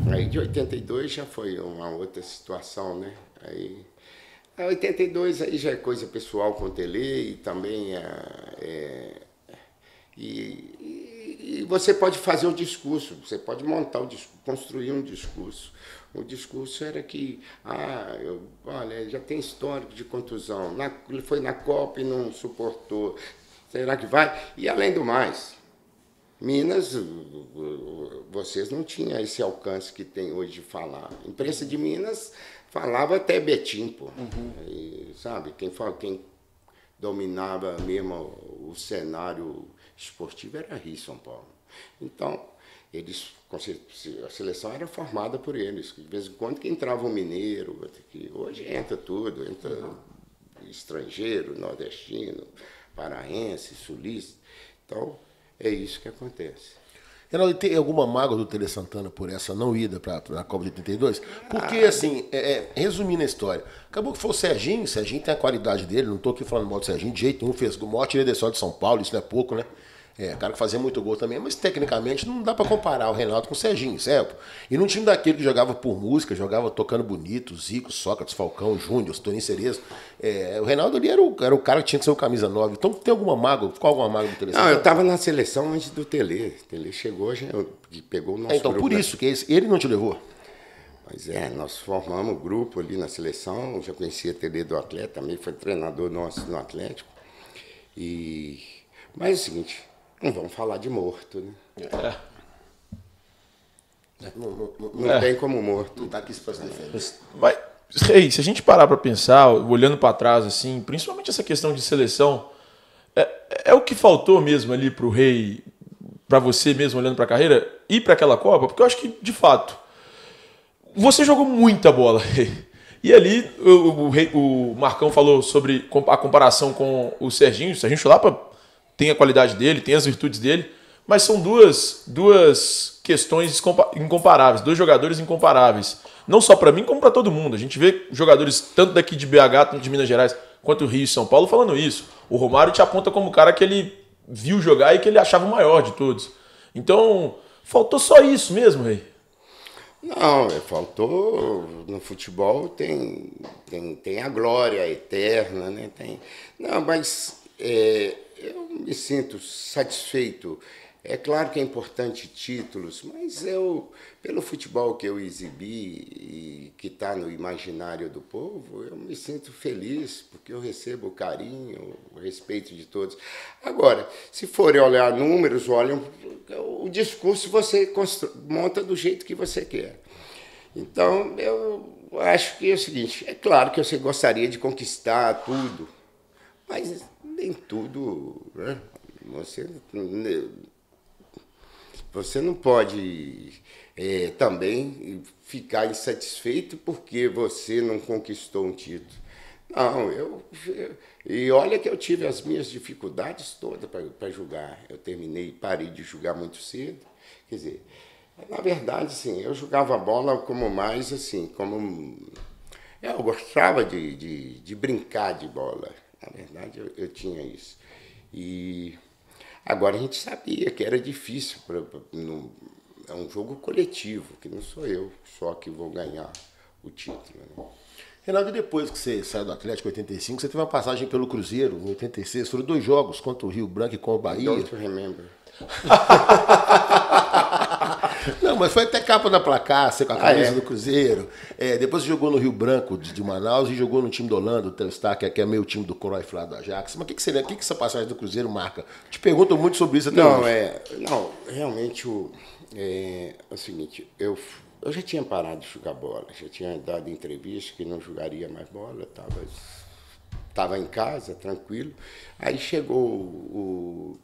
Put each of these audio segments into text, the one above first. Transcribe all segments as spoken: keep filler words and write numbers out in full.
Aí de oitenta e dois já foi uma outra situação, né? Aí, a oitenta e dois aí já é coisa pessoal com o Tele e também é, é e, e, e você pode fazer o discurso, você pode montar o discurso, construir um discurso. O discurso era que, ah, eu, olha, já tem histórico de contusão, na, ele foi na Copa e não suportou, será que vai? E além do mais, Minas, vocês não tinham esse alcance que tem hoje de falar. A imprensa de Minas falava até Betim, pô. Uhum. E, sabe, quem, quem dominava mesmo o cenário esportivo era Rio e São Paulo. Então, eles, a seleção era formada por eles. De vez em quando que entrava um mineiro, que hoje entra tudo, entra estrangeiro, nordestino, paraense, sulista. Então, é isso que acontece. Reinaldo, tem alguma mágoa do Tele Santana por essa não ida para a Copa de oitenta e dois? Porque, ah, assim, é, é, resumindo a história, acabou que foi o Serginho, o Serginho tem a qualidade dele, não estou aqui falando mal do Serginho, de jeito nenhum, fez o maior direção de São Paulo, isso não é pouco, né? É, cara que fazia muito gol também, mas tecnicamente não dá para comparar o Reinaldo com o Serginho, certo? E num time daquele que jogava por música, jogava tocando bonito, Zico, Sócrates, Falcão, Júnior, Toninho Cerezo, é, o Reinaldo ali era o, era o cara que tinha que ser o camisa nove. Então tem alguma mágoa? Qual alguma mágoa do Tele? Não, eu estava na seleção antes do Tele. O Tele chegou e pegou o nosso é, então, grupo. Por isso, que esse, ele não te levou? Pois é, nós formamos um grupo ali na seleção, eu já conhecia Tele do Atlético, também foi treinador nosso no Atlético. E... Mas é o seguinte... Não vamos falar de morto, né? É. Não, não, não, não é. Tem como morto. Não tá aqui para se defender. Mas, Rei, se a gente parar para pensar, olhando para trás, assim, principalmente essa questão de seleção, é, é o que faltou mesmo ali pro Rei, para você mesmo, olhando para a carreira, ir para aquela Copa? Porque eu acho que, de fato, você jogou muita bola, Rei. E ali, o, o, o Marcão falou sobre a comparação com o Serginho. O Serginho Chulapa tem a qualidade dele, tem as virtudes dele, mas são duas, duas questões incomparáveis, dois jogadores incomparáveis. Não só para mim, como para todo mundo. A gente vê jogadores tanto daqui de B H, tanto de Minas Gerais, quanto Rio e São Paulo falando isso. O Romário te aponta como o cara que ele viu jogar e que ele achava o maior de todos. Então, faltou só isso mesmo, Rei? Não, faltou no futebol, tem, tem, tem a glória eterna, né? Tem, não, mas... É, eu me sinto satisfeito. É claro que é importante títulos, mas eu, pelo futebol que eu exibi e que está no imaginário do povo, eu me sinto feliz, porque eu recebo o carinho, o respeito de todos. Agora, se forem olhar números, olham, o discurso você monta do jeito que você quer. Então, eu acho que é o seguinte, é claro que você gostaria de conquistar tudo, mas nem tudo, né? Você, você não pode é, também ficar insatisfeito porque você não conquistou um título. Não, eu, eu... E olha que eu tive as minhas dificuldades todas para jogar. Eu terminei, parei de jogar muito cedo. Quer dizer, na verdade, assim, eu jogava bola como mais, assim, como... Eu gostava de, de, de brincar de bola. Na verdade, eu, eu tinha isso. E agora a gente sabia que era difícil. Pra, pra, no, é um jogo coletivo, que não sou eu só que vou ganhar o título. Né? Reinaldo, depois que você saiu do Atlético em oitenta e cinco, você teve uma passagem pelo Cruzeiro em oitenta e seis. Foram dois jogos, contra o Rio Branco e contra o Bahia. Don't remember. Não, mas foi até capa da placar, você com a camisa ah, é? do Cruzeiro. É, depois você jogou no Rio Branco de, de Manaus e jogou no time do Holanda, o Telstar, que é, que é meio time do Cruyff lá do Ajax. Mas o que, que seria? O que, que essa passagem do Cruzeiro marca? Te pergunto muito sobre isso até não, hoje. É, não, realmente o, é, é o seguinte, eu, eu já tinha parado de jogar bola, já tinha dado entrevista que não jogaria mais bola, estava tava em casa, tranquilo. Aí chegou o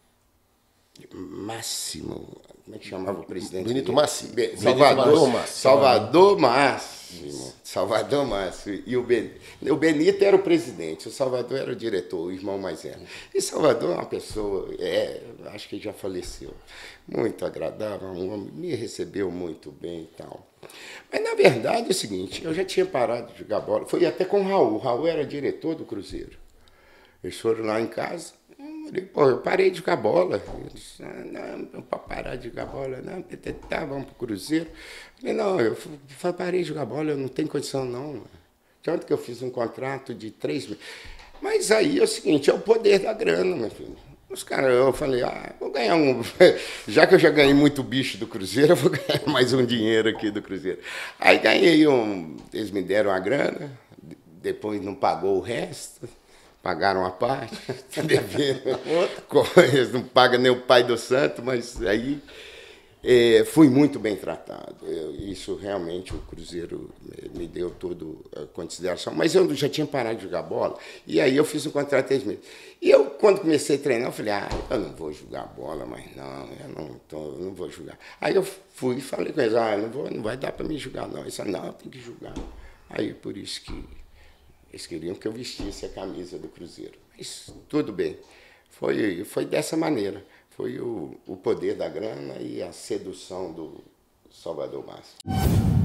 Máximo, como é que chamava o presidente? Benito Máximo. Be Salvador Máximo. Salvador Máximo. Salvador Máximo. E o, ben o Benito era o presidente, o Salvador era o diretor, o irmão mais velho. E Salvador é uma pessoa, é, acho que já faleceu, muito agradável, um homem, me recebeu muito bem e tal. Mas, na verdade, é o seguinte, eu já tinha parado de jogar bola, foi até com o Raul, o Raul era diretor do Cruzeiro. Eles foram lá em casa, Falei, pô, eu parei de jogar bola. Ele disse, ah, não, para parar de jogar bola, não, tá, vamos pro Cruzeiro. Falei, não, eu parei de jogar bola, eu não tenho condição não. Tanto que eu fiz um contrato de três meses. Mas aí é o seguinte, é o poder da grana, meu filho. Os caras, eu falei, ah, vou ganhar um. Já que eu já ganhei muito bicho do Cruzeiro, eu vou ganhar mais um dinheiro aqui do Cruzeiro. Aí ganhei um. Eles me deram a grana, depois não pagou o resto. Pagaram a parte, devendo. Eles não pagam nem o pai do santo, mas aí é, fui muito bem tratado. Eu, isso realmente o Cruzeiro me deu toda a consideração. Mas eu já tinha parado de jogar bola, e aí eu fiz um contrato de três meses. E eu, quando comecei a treinar, eu falei, ah, eu não vou jogar bola, mas não, eu não, tô, eu não vou jogar. Aí eu fui e falei com eles, ah, não, vou, não vai dar para mim jogar, não. Eles falaram, não, tem que jogar. Aí por isso que eles queriam que eu vestisse a camisa do Cruzeiro. Mas tudo bem. Foi, foi dessa maneira. Foi o, o poder da grana e a sedução do Salvador Márcio.